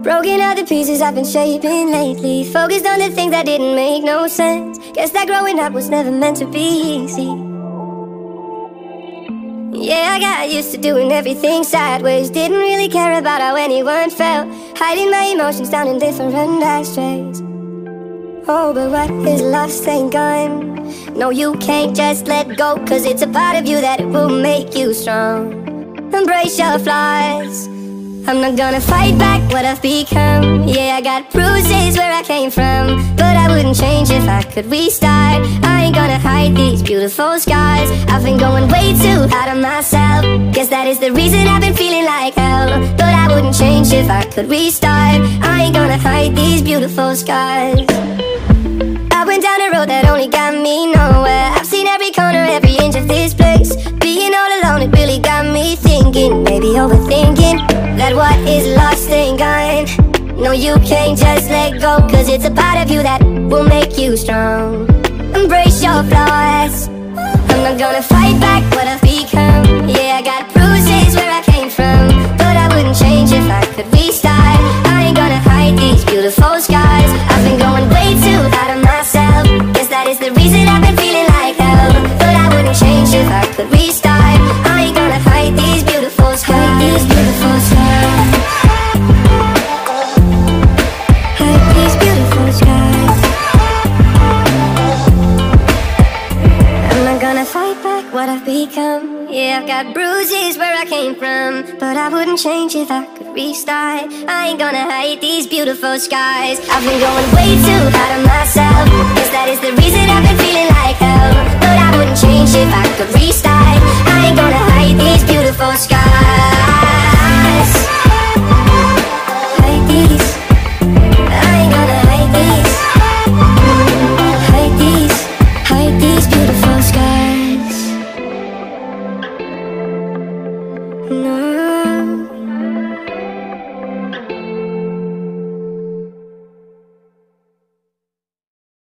Broken out the pieces I've been shaping lately, focused on the things that didn't make no sense. Guess that growing up was never meant to be easy. Yeah, I got used to doing everything sideways, didn't really care about how anyone felt, hiding my emotions down in different ashtrays. Oh, but what is lost ain't gone. No, you can't just let go, cause it's a part of you that will make you strong. Embrace your flaws. I'm not gonna fight back what I've become. Yeah, I got bruises where I came from, but I wouldn't change if I could restart. I ain't gonna hide these beautiful scars. I've been going way too hard on myself. Guess that is the reason I've been feeling like hell, but I wouldn't change if I could restart. I ain't gonna hide these beautiful scars. I went down a road that only got me nowhere. I've seen every corner, every inch of this place. Being all alone, it really got me thinking, maybe overthinking, that what is lost ain't gone. No, you can't just let go, cause it's a part of you that will make you strong. Embrace your flaws. I'm not gonna fight back what I've become. Yeah, I got bruises where I came from, but I wouldn't change if I could restart. I ain't gonna hide these beautiful scars. I've been going way too hard on myself. Guess that is the reason I've been feeling like hell, but I wouldn't change if I could restart. I ain't gonna hide these beautiful scars. Hide these beautiful scars. Hide these beautiful scars. I'm not gonna fight back what I've become. Yeah, I've got bruises where I came from, but I wouldn't change if I could restart. I ain't gonna hide these beautiful scars. I've been going way too hard on myself. Guess that is the reason I've been feeling like hell, but I wouldn't change if I could restart. I ain't gonna hide these beautiful scars. Hide these. I ain't gonna hide these. Hide these beautiful